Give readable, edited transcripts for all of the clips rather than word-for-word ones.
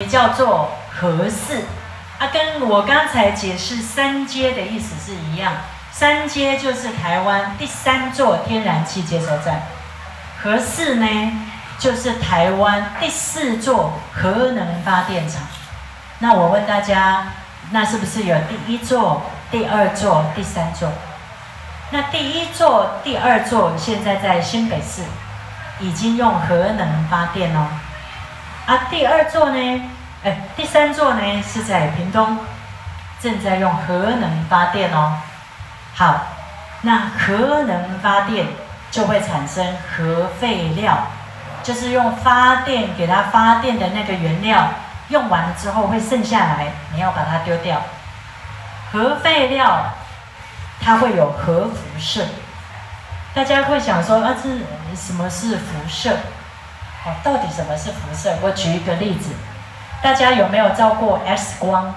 叫做核四啊，跟我刚才解释三阶的意思是一样。三阶就是台湾第3座天然气接收站，核四呢就是台湾第4座核能发电厂。那我问大家，那是不是有第1座、第2座、第3座？那第1座、第2座现在在新北市已经用核能发电哦。啊，第2座呢？第3座呢是在屏东，正在用核能发电哦。好，那核能发电就会产生核废料，就是用发电给它发电的那个原料，用完了之后会剩下来，你要把它丢掉。核废料它会有核辐射，大家会想说啊，这什么是辐射？哦，到底什么是辐射？我举一个例子，大家有没有照过 X 光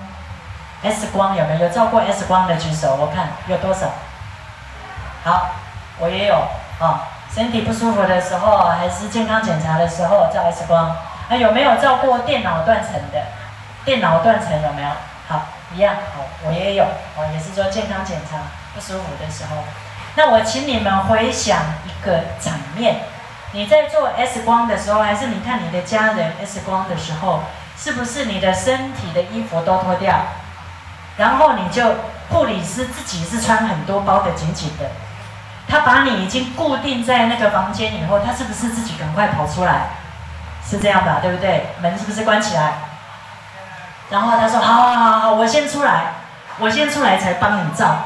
？X 光有没有照过 X 光的举手？我看有多少？好，我也有啊。身体不舒服的时候，还是健康检查的时候照 X 光。那有没有照过电脑断层的？电脑断层有没有？好，一样。好，我也有。哦，也是说健康检查不舒服的时候。那我请你们回想一个场面。你在做 X 光的时候，还是你看你的家人 X 光的时候，是不是你的身体的衣服都脱掉，然后你就护理师自己是穿很多包的紧紧的，他把你已经固定在那个房间以后，他是不是自己赶快跑出来？是这样吧，对不对？门是不是关起来？然后他说好，我先出来才帮你照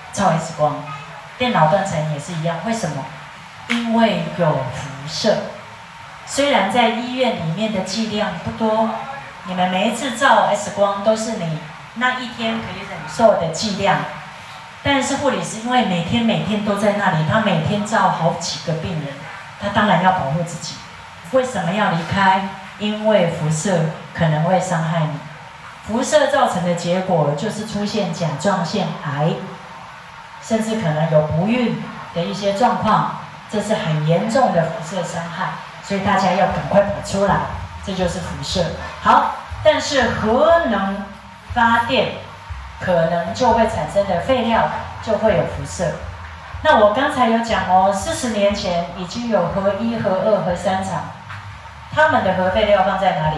X 光。电脑断层也是一样，为什么？因为有辐射，虽然在医院里面的剂量不多，你们每一次照 X 光都是你那一天可以忍受的剂量，但是护理师因为每天都在那里，他每天照好几个病人，他当然要保护自己。为什么要离开？因为辐射可能会伤害你，辐射造成的结果就是出现甲状腺癌，甚至可能有不孕的一些状况。这是很严重的辐射伤害，所以大家要赶快跑出来，这就是辐射。好，但是核能发电可能就会产生的废料就会有辐射。那我刚才有讲哦，40年前已经有核1、核2、核3厂，他们的核废料放在哪里？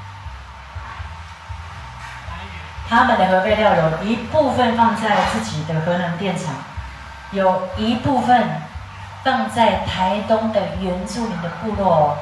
他们的核废料有一部分放在自己的核能电厂，有一部分放在台东的原住民的部落，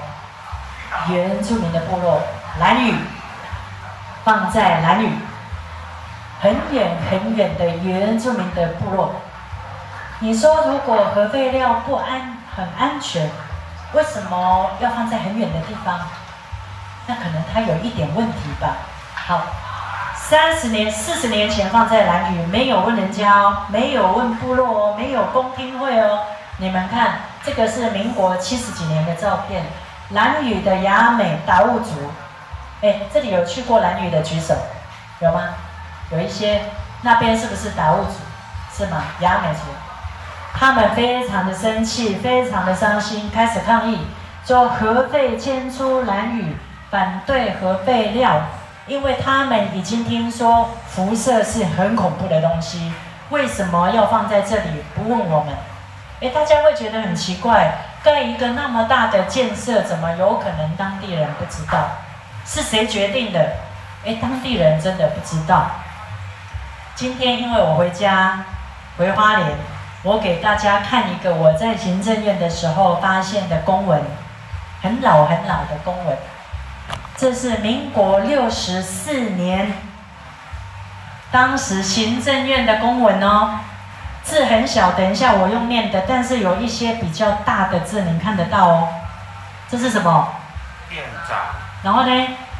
兰屿，放在兰屿，很远的原住民的部落。你说如果核废料很安全，为什么要放在很远的地方？那可能它有一点问题吧。好，40年前放在兰屿，没有问人家哦，没有问部落哦，没有公听会哦。你们看，这个是民国70几年的照片，兰屿的雅美达悟族。这里有去过兰屿的举手，有吗？有一些，那边是不是达悟族？是吗？雅美族，他们非常的生气，非常的伤心，开始抗议，说核废迁出兰屿，反对核废料，因为他们已经听说辐射是很恐怖的东西，为什么要放在这里？不问我们。大家会觉得很奇怪，盖一个那么大的建设，怎么有可能当地人不知道？是谁决定的？当地人真的不知道。今天因为我回花莲，我给大家看一个我在行政院的时候发现的公文，很老的公文。这是民国64年，当时行政院的公文哦。字很小，等一下我用念的，但是有一些比较大的字，你看得到哦。这是什么？ 店长。 然后呢？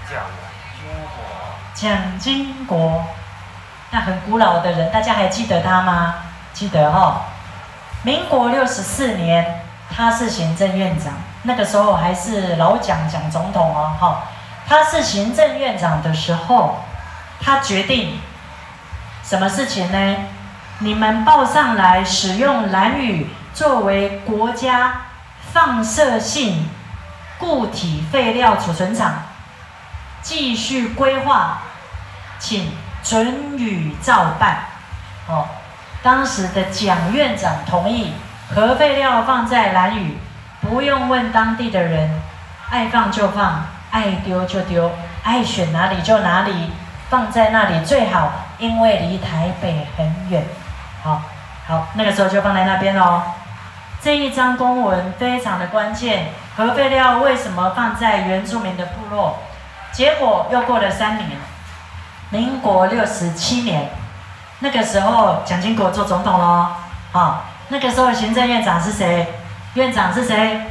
蒋经国。那很古老的人，大家还记得他吗？记得哦。民国64年，他是行政院长，那个时候还是老蒋总统哦。他是行政院长的时候，他决定什么事情呢？你们报上来使用兰屿作为国家放射性固体废料储存厂， 继续规划，请准予照办。哦，当时的蒋院长同意核废料放在兰屿，不用问当地的人，爱放就放，爱丢就丢，爱选哪里就哪里，放在那里最好，因为离台北很远。好，那个时候就放在那边哦。这一张公文非常的关键，核废料为什么放在原住民的部落？结果又过了3年，民国67年，那个时候蒋经国做总统咯。那个时候行政院长是谁？院长是谁？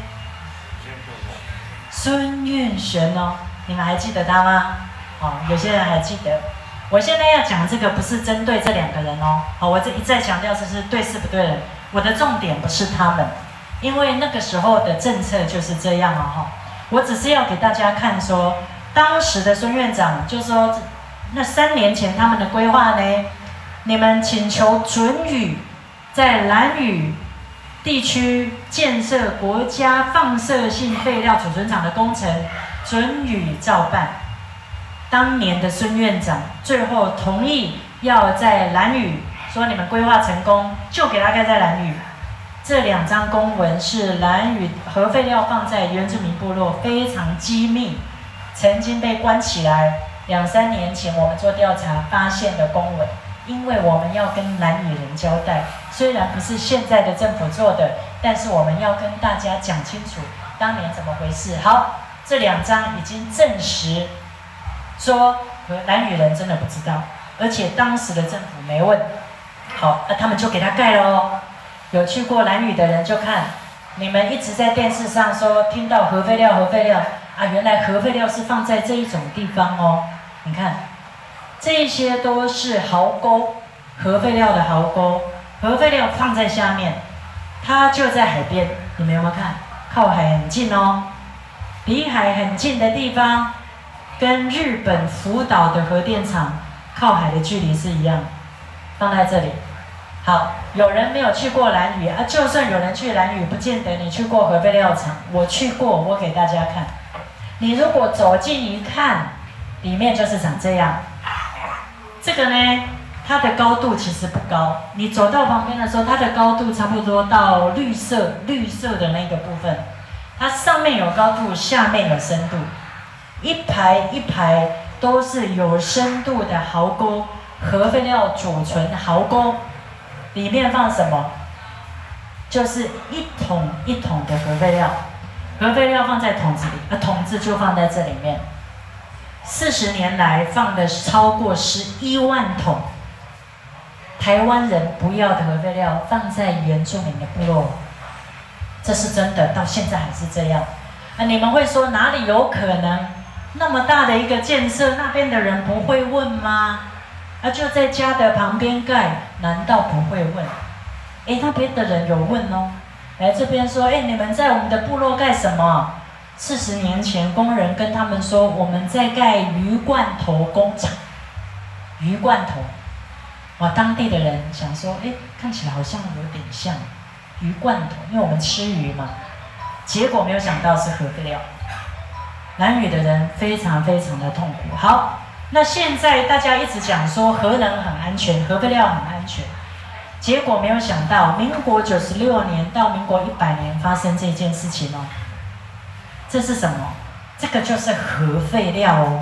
孙运璇哦，你们还记得他吗？有些人还记得。我现在要讲这个不是针对这2个人哦，我这一再强调这是对事不对人。我的重点不是他们，因为那个时候的政策就是这样哦。我只是要给大家看说，当时的孙院长就说，那3年前他们的规划呢，你们请求准予在兰屿地区建设国家放射性废料储存厂的工程，准予照办。当年的孙院长最后同意要在兰屿，说你们规划成功就给他盖在兰屿。这2张公文是兰屿核废料放在原住民部落非常机密，曾经被关起来。2、3年前我们做调查发现的公文，因为我们要跟兰屿人交代，虽然不是现在的政府做的，但是我们要跟大家讲清楚当年怎么回事。好，这2张已经证实说兰屿人真的不知道，而且当时的政府没问。好，他们就给他盖了哦。有去过兰屿的人就看，你们一直在电视上说听到核废料啊，原来核废料是放在这一种地方哦。你看，这些都是壕沟，核废料的壕沟，核废料放在下面，它就在海边。你们有没有看？靠海很近哦，离海很近的地方，跟日本福岛的核电厂靠海的距离是一样，放在这里。好，有人没有去过兰屿啊？就算有人去兰屿，不见得你去过核废料厂。我去过，我给大家看。你如果走近一看，里面就是长这样。这个呢，它的高度其实不高。你走到旁边的时候，它的高度差不多到绿色的那个部分。它上面有高度，下面有深度，一排一排都是有深度的壕沟，核废料储存壕沟。里面放什么？就是一桶一桶的核废料，核废料放在桶子里，桶子就放在这里面。40年来放的超过11万桶台湾人不要的核废料放在原住民的部落，这是真的，到现在还是这样。你们会说哪里有可能？那么大的一个建设，那边的人不会问吗？就在家的旁边盖，难道不会问？那边的人有问哦，来这边说，你们在我们的部落盖什么？40年前，工人跟他们说，我们在盖鱼罐头工厂。鱼罐头，哇，当地的人想说，看起来好像有点像鱼罐头，因为我们吃鱼嘛。结果没有想到是核废料，兰屿的人非常非常的痛苦。好。那现在大家一直讲说核能很安全，核废料很安全，结果没有想到，民国96年到民国100年发生这件事情哦。这是什么？这个就是核废料哦。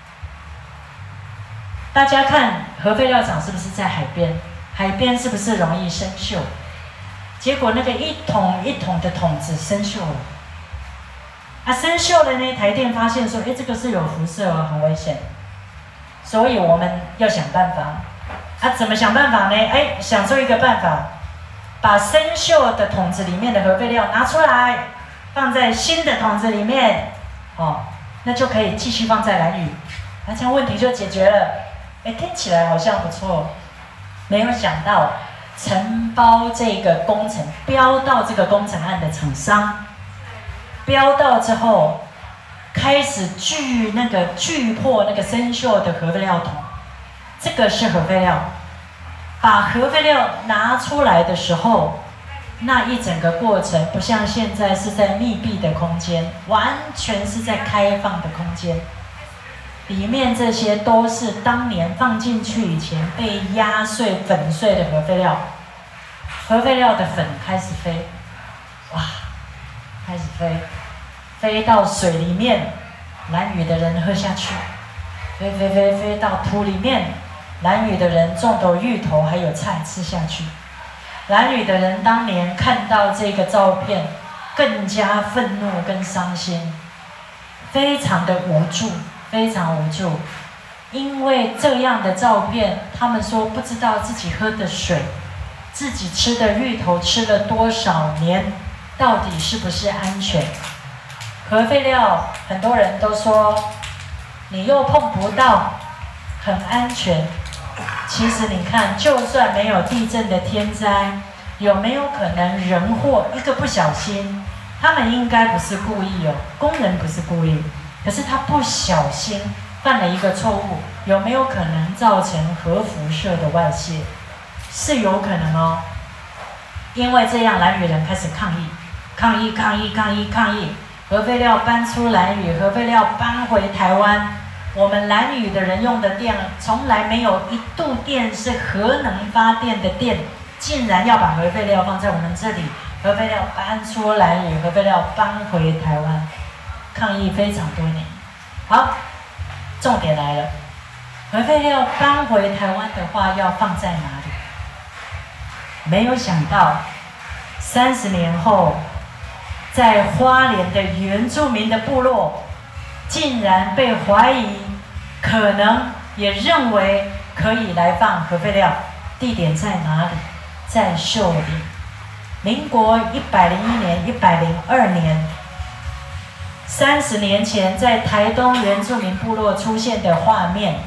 大家看核废料厂是不是在海边？海边是不是容易生锈？结果那个一桶一桶的桶子生锈了。生锈了呢，台电发现说，这个是有辐射哦，很危险。所以我们要想办法，怎么想办法呢？想出一个办法，把生锈的桶子里面的核废料拿出来，放在新的桶子里面，那就可以继续放在兰屿，这样问题就解决了。听起来好像不错，没有想到承包这个工程，标到这个工程案的厂商，标到之后。开始锯破那个生锈的核废料桶，这个是核废料。把核废料拿出来的时候，那一整个过程不像现在是在密闭的空间，完全是在开放的空间。 里面这些都是当年放进去以前被压碎、粉碎的核废料。核废料的粉开始飞，哇，开始飞，飞到水里面，兰屿的人喝下去，飞到土里面，兰屿的人种的芋头还有菜吃下去。兰屿的人当年看到这个照片，更加愤怒跟伤心，非常的无助，非常无助。因为这样的照片，他们说不知道自己喝的水，自己吃的芋头吃了多少年，到底是不是安全？核废料，很多人都说，你又碰不到，很安全。其实你看，就算没有地震的天灾，有没有可能人祸一个不小心？他们应该不是故意哦，工人不是故意，可是他不小心犯了一个错误，有没有可能造成核辐射的外泄？是有可能哦。因为这样，兰屿人开始抗议，核废料搬出兰屿，核废料搬回台湾。我们兰屿的人用的电，从来没有一度电是核能发电的电，竟然要把核废料放在我们这里，核废料搬出兰屿，核废料搬回台湾，抗议非常多年。好，重点来了，核废料搬回台湾的话，要放在哪里？没有想到，30年后，在花莲的原住民的部落，竟然被怀疑，可能也认为可以来放核废料，地点在哪里？在秀里。民国101年、102年，30年前在台东原住民部落出现的画面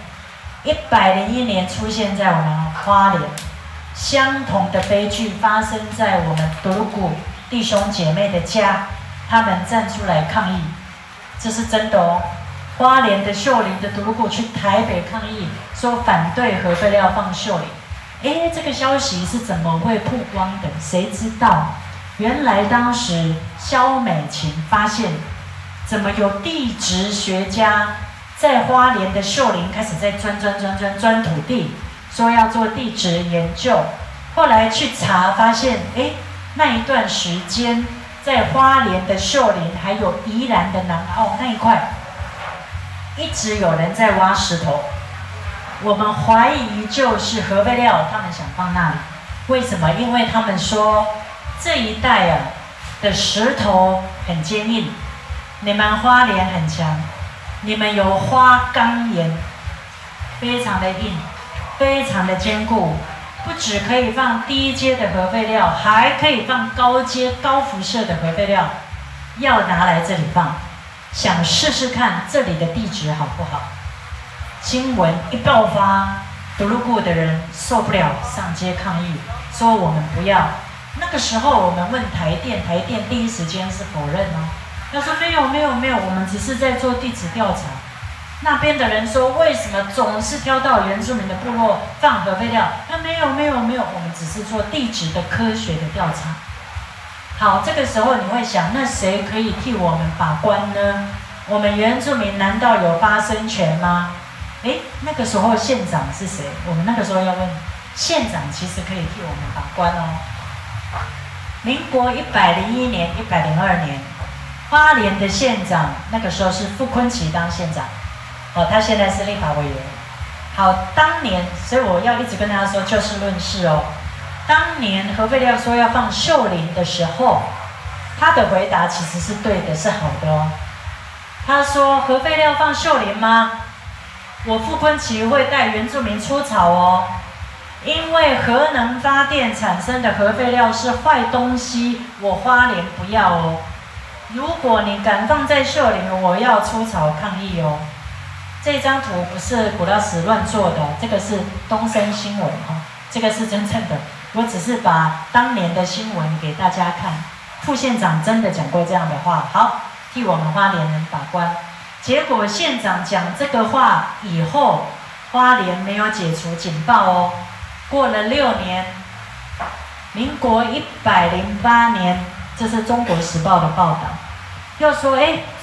，101年出现在我们花莲。相同的悲剧发生在我们独孤弟兄姐妹的家，他们站出来抗议，这是真的哦。花莲的秀林的独孤去台北抗议，说反对核废料放秀林。这个消息是怎么会曝光的？谁知道？原来当时萧美琴发现，怎么有地质学家在花莲的秀林开始在钻土地。说要做地质研究，后来去查发现，那一段时间在花莲的秀林还有宜兰的南澳那一块，一直有人在挖石头。我们怀疑就是核废料，他们想放那里。为什么？因为他们说这一带的石头很坚硬，你们花莲很强，你们有花岗岩，非常的硬。非常的坚固，不只可以放低阶的核废料，还可以放高阶高辐射的核废料，要拿来这里放，想试试看这里的地质好不好？新闻一爆发，独鹿谷的人受不了，上街抗议，说我们不要。那个时候我们问台电，台电第一时间是否认哦，他说没有，我们只是在做地质调查。那边的人说，为什么总是挑到原住民的部落放核废料？没有，我们只是做地质的科学的调查。好，这个时候你会想，那谁可以替我们把关呢？我们原住民难道有发声权吗？那个时候县长是谁？我们那个时候要问县长，其实可以替我们把关哦。民国101年、102年，花莲的县长那个时候是傅昆萁当县长。他现在是立法委员。好，当年，所以我要一直跟大家说就事论事哦。当年核废料说要放秀林的时候，他的回答其实是对的，是好的哦。他说核废料放秀林吗？我傅昆萁会带原住民出草哦，因为核能发电产生的核废料是坏东西，我花莲不要哦。如果你敢放在秀林，我要出草抗议哦。这张图不是古老师乱做的，这个是东森新闻这个是真正的。我只是把当年的新闻给大家看，副县长真的讲过这样的话，好，替我们花莲人把关。结果县长讲这个话以后，花莲没有解除警报哦。过了6年，民国108年，这是中国时报的报道，又说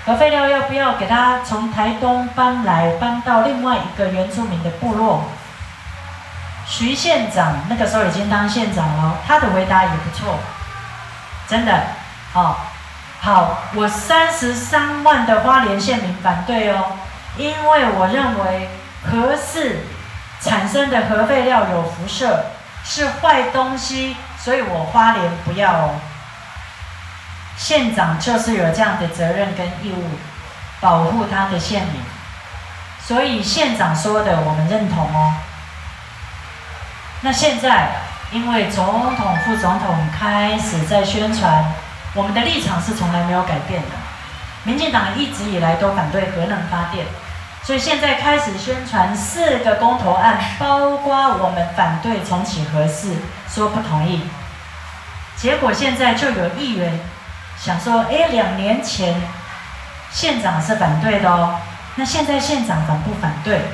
核废料要不要给它从台东搬到另外一个原住民的部落？徐县长那个时候已经当县长了，他的回答也不错，真的，好，我33万的花莲县民反对哦，因为我认为核四产生的核废料有辐射，是坏东西，所以我花莲不要哦。县长就是有这样的责任跟义务，保护他的县民，所以县长说的我们认同哦。那现在因为总统、副总统开始在宣传，我们的立场是从来没有改变的。民进党一直以来都反对核能发电，所以现在开始宣传4个公投案，包括我们反对重启核四，说不同意。结果现在就有议员想说，2年前县长是反对的哦，那现在县长反不反对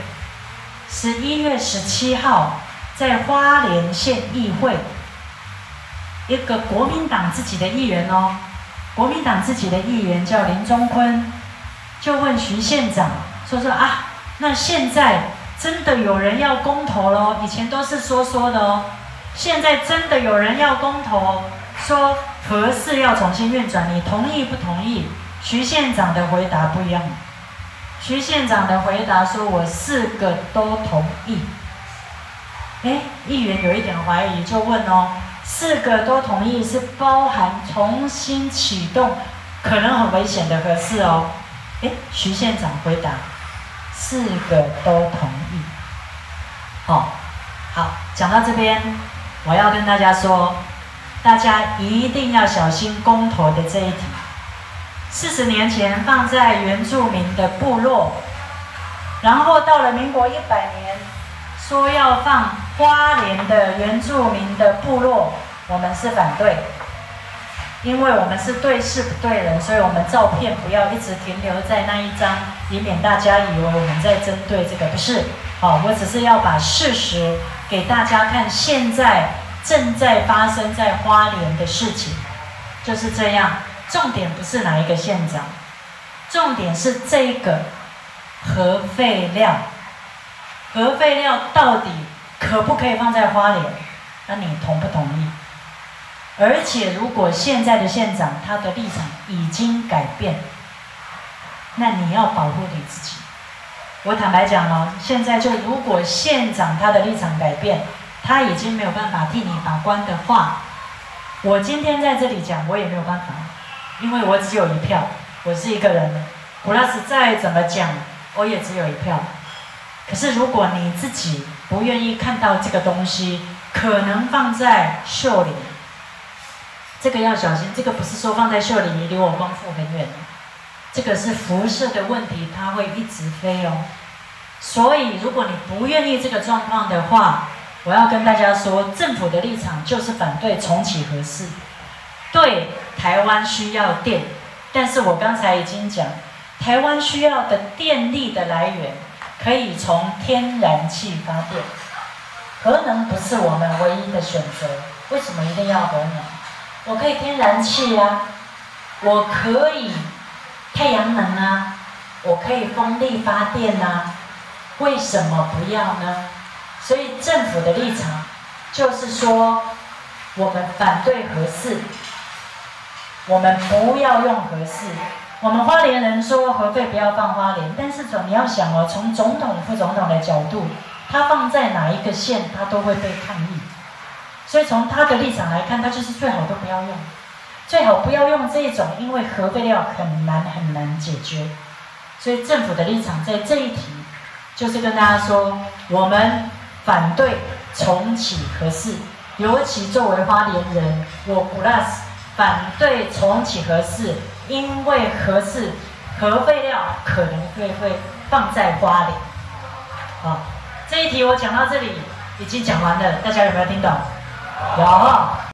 ？11月17号在花莲县议会，一个国民党自己的议员哦，国民党自己的议员叫林中坤，就问徐县长说啊，那现在真的有人要公投咯，以前都是说的哦，现在真的有人要公投，说核四要重新运转，你同意不同意？徐县长的回答不一样，徐县长的回答说：“我4个都同意。”议员有一点怀疑，就问哦，4个都同意是包含重新启动可能很危险的核四哦？徐县长回答：4个都同意。好，讲到这边，我要跟大家说，大家一定要小心公投的这一题。40年前放在原住民的部落，然后到了民国100年，说要放花莲的原住民的部落，我们是反对，因为我们是对事不对人，所以我们照片不要一直停留在那一张，以免大家以为我们在针对这个，不是。我只是要把事实给大家看，现在正在发生在花莲的事情，就是这样。重点不是哪一个县长，重点是这个核废料。核废料到底可不可以放在花莲？那你同不同意？而且如果现在的县长他的立场已经改变，那你要保护你自己。我坦白讲哦，现在就如果县长他的立场改变，他已经没有办法替你把关的话，我今天在这里讲，我也没有办法。因为我只有1票，我是一个人，普拉斯再怎么讲，我也只有1票。可是如果你自己不愿意看到这个东西，可能放在秀里，这个要小心，这个不是说放在秀里离我光复很远，这个是辐射的问题，它会一直飞哦。所以如果你不愿意这个状况的话，我要跟大家说，政府的立场就是反对重启核四。对，台湾需要电，但是我刚才已经讲，台湾需要的电力的来源可以从天然气发电，核能不是我们唯一的选择。为什么一定要核能？我可以天然气啊，我可以太阳能啊，我可以风力发电啊，为什么不要呢？所以政府的立场就是说，我们反对核四。我们不要用核四，我们花莲人说核废不要放花莲，但是你要想哦，从总统、副总统的角度，他放在哪一个县，他都会被抗议。所以从他的立场来看，他就是最好都不要用，最好不要用这一种，因为核废料很难解决。所以政府的立场在这一题，就是跟大家说，我们反对重启核四，尤其作为花莲人，我plus。反对重启核四，因为核废料可能会放在花莲。这一题我讲到这里已经讲完了，大家有没有听懂？有。